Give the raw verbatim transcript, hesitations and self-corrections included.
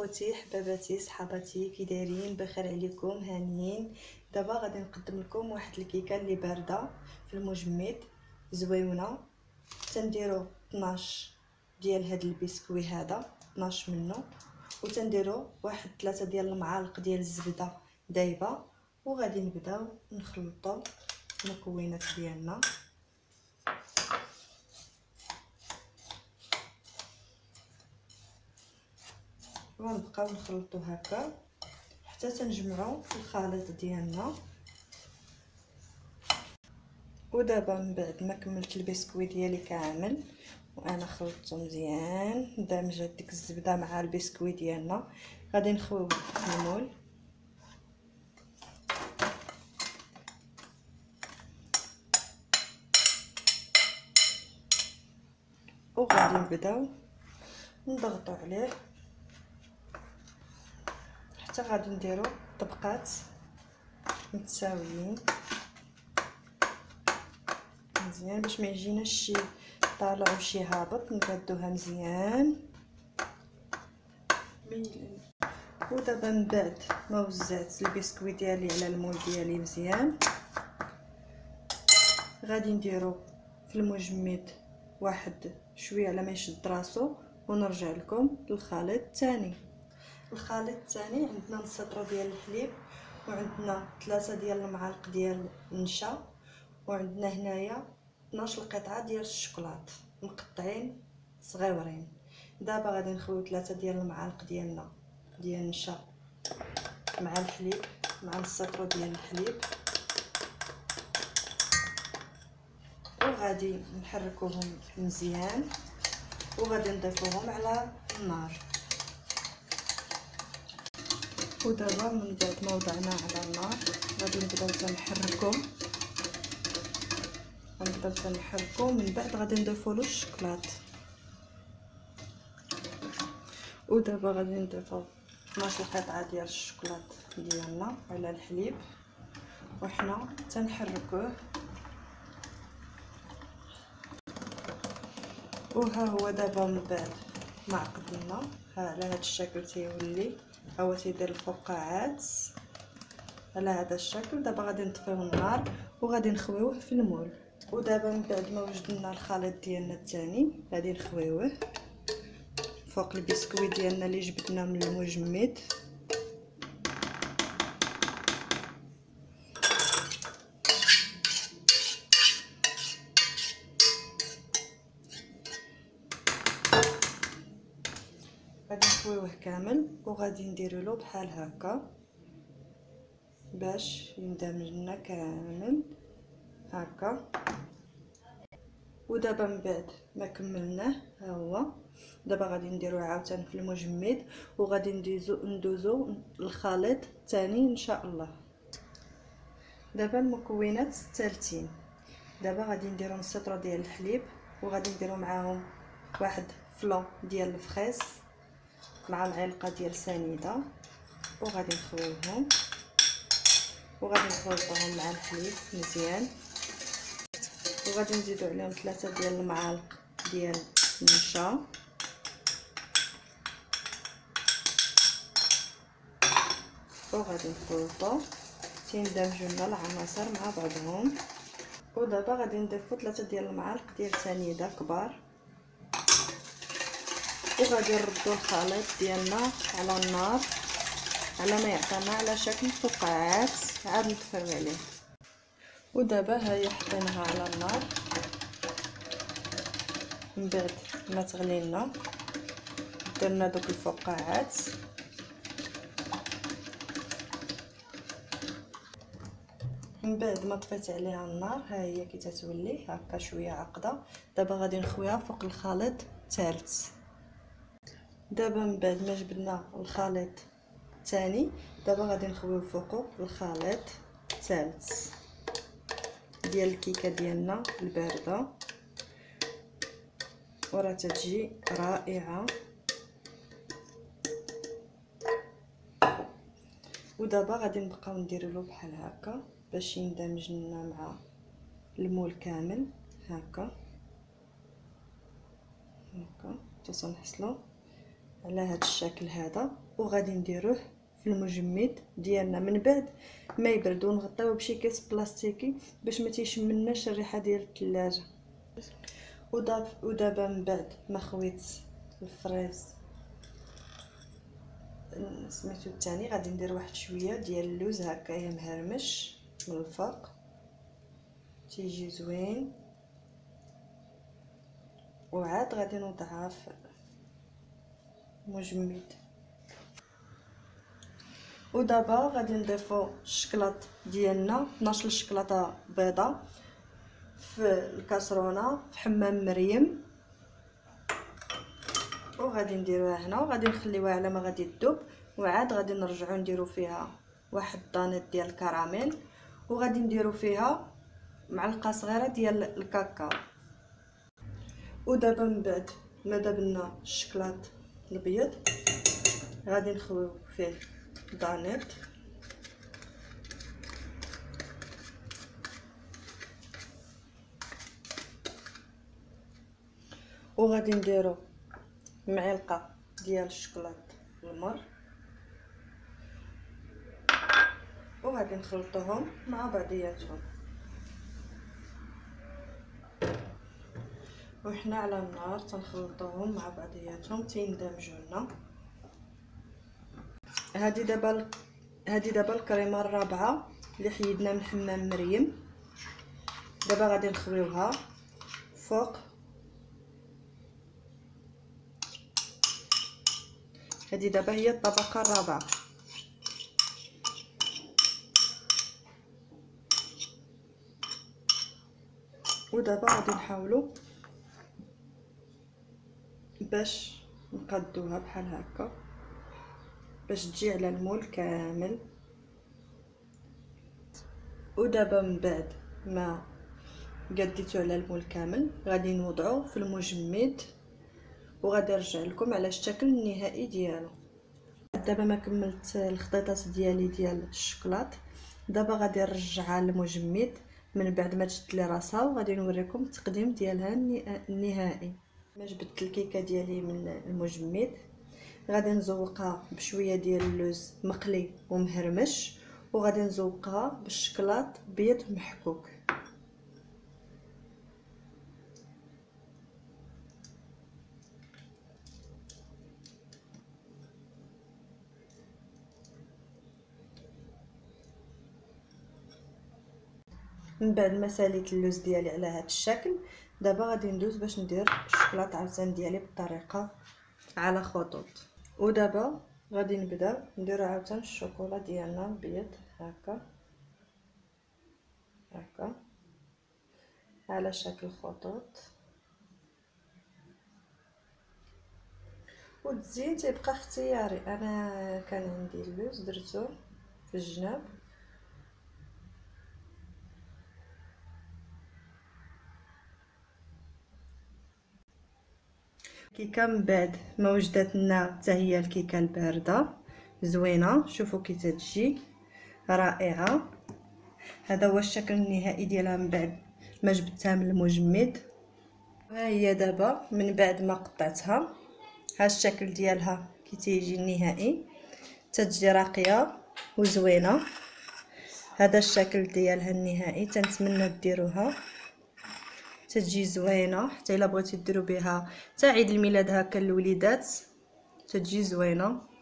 خوتي حباباتي صحاباتي كي دايرين؟ بخير عليكم هانيين. دابا غادي نقدم لكم واحد الكيكه اللي بارده في المجمد زويونه. تنديرو اثناش ديال هاد البسكوي هذا، اثناش منه، وتنديرو واحد ثلاثة ديال المعالق ديال الزبده دايبه، وغادي نبداو نخلطو المكونات ديالنا. ونبقاو نخلطو هكا حتى تنجمعو الخليط ديالنا. ودابا من بعد ما كملت البسكوي ديالي كامل وانا خلطته مزيان، دامجه ديك الزبده مع البسكوي ديالنا، غادي نخويو المول وغادي نبداو نضغطو عليه حتى غادي نديرو طبقات متساويين مزيان باش ما يجيناش شي طالع وشي هابط. نقادوها مزيان. ودابا من بعد ما وزعت البسكوي ديالي على المول ديالي مزيان، غادي نديرو في المجمد واحد شويه على ما يشد راسو، ونرجع لكم للخليط الثاني. الخليط الثاني عندنا نص لتر ديال الحليب، وعندنا ثلاثة ديال المعالق ديال النشا، وعندنا هنايا اثناش قطعه ديال الشوكولات مقطعين صغيورين. دابا غادي نخويو ثلاثة ديال المعالق ديالنا ديال النشا مع الحليب، مع نص لتر ديال الحليب، وغادي نحركوهم مزيان، وغادي نضيفوهم على النار. ودابا من بعد ما وضعنا على النار غادي نبداو تنحركو غنبداو تنحركو من بعد غادي نضيفو له الشوكولات. ودابا غادي نضيفو اثناش قطعه ديال الشوكولات ديالنا على الحليب، وحنا تنحركوه. وها هو دابا من بعد ما عقدنا على هذا الشكل تيولي، ها هو تيدير الفقاعات على هذا الشكل. دابا غادي نطفيو النار وغادي نخويوه في المول. ودابا من بعد ما وجدنا الخليط ديالنا الثاني غادي نخويوه فوق البسكوي ديالنا اللي جبدنا من المجمد. غادي نخويوه كامل وغادي نديرو له بحال هكا باش يندمج لنا كامل هكا. ودابا من بعد ما كملناه ها هو، دابا غادي نديروه عاوتاني في المجمد وغادي ندوزو ندوزو الخليط الثاني ان شاء الله. دابا المكونات الثالثين، دابا غادي نديرو نص لتر ديال الحليب، وغادي نديرو معاهم واحد فلو ديال الفخيص مع معلقه ديال سنيده، وغادي نخويوهم وغادي نخلطوهم مع الحليب مزيان، وغادي نزيدو عليهم ثلاثة ديال المعالق ديال النشا، وغادي نخلطو تيندمجوا لنا العناصر مع بعضهم. ودابا غادي نضيفو ثلاثة ديال المعالق ديال سنيده كبار، وغادي نردو الخليط ديالنا على النار على ما يعطينا على شكل فقاعات، عاد نطفيو عليه. ودابا ها هي حطيناها على النار، من بعد ما تغلي لنا درنا دوك الفقاعات. من بعد ما طفيت عليها النار ها هي كي تتولي هكا شويه عقده. دابا غادي نخويها فوق الخليط الثالث. دابا من بعد ما جبدنا الخليط الثاني دابا غادي نخويو فوقو الخليط الثالث ديال الكيكه ديالنا البارده، وراه تتجي رائعه. ودابا غادي نبقاو نديرو له بحال هكا باش يندمج لنا مع المول كامل هكا هكا حتى تنحصلو على هذا الشكل هذا، وغادي نديروه في المجمد ديالنا. من بعد ما يبرد ونغطيوه بشي كيس بلاستيكي باش ما تيشملناش الريحه ديال الثلاجه. ودابا من بعد ما خويت الفريز سميتو الثاني، غادي ندير واحد شويه ديال اللوز هكايا مهرمش من الفوق، تيجي زوين. وعاد غادي نوضعها في مجمد. ودابا غادي نضيفو الشكلاط ديالنا، اثناش شكلاطه بيضه في الكاسرونه في حمام مريم، وغادي نديروها هنا وغادي نخليوها على ما غادي تذوب. وعاد غادي نرجعو نديرو فيها واحد دانيت ديال الكراميل، وغادي نديرو فيها معلقه صغيره ديال الكاكاو. ودابا من بعد ما دابنا الشكلاط الابيض غادي نخويو فيه دانيت، وغادي نديرو معلقه ديال الشكلاط المر، وغادي نخلطوهم مع بعضياتهم. وحنا على النار تنخلطوهم مع بعضياتهم تيندمجوا لنا. هذه دابا هذه دابا الكريمه الرابعه اللي حيدنا من حمام مريم. دابا غادي نخويوها فوق. هذه دابا هي الطبقه الرابعه. ودابا غادي نحاولوا باش نقادوها بحال هكا باش تجي على المول كامل. ودابا من بعد ما قديتو على المول كامل غادي نوضعو في المجمد، وغادي نرجع لكم على الشكل النهائي ديالو. دابا ما كملت الخطيطات ديالي ديال الشوكولات، دابا غادي نرجعها للمجمد من بعد ما تشد لي راسها، وغادي نوريكم التقديم ديالها النهائي. ما جبدت الكيكه ديالي من المجمد، غادي نزوقها بشويه ديال اللوز مقلي ومهرمش، وغادي نزوقها بالشكلاط بيض محكوك. من بعد ما ساليت اللوز ديالي على هذا الشكل، دابا غادي ندوز باش ندير الشوكولات عاوتاني ديالي بالطريقه على خطوط. ودابا غادي نبدا ندير عاوتاني الشوكولا ديالنا البيض هكا هكا على شكل خطوط. والتزيين تيبقى اختياري، انا كان عندي اللوز درتو في الجناب. كيكه من بعد ما وجدت لنا حتى هي الكيكه البارده زوينه، شوفوا كي تجي رائعه. هذا هو الشكل النهائي ديالها من بعد ما جبتها من المجمد. ها هي دابا من بعد ما قطعتها، ها الشكل ديالها كي تيجي النهائي، تتجي راقيه وزوينه. هذا الشكل ديالها النهائي، تنتمنى ديروها تتجي زوينه. حتى الا بغيتي ديروا بها حتى عيد الميلاد هكا للوليدات تتجي زوينه.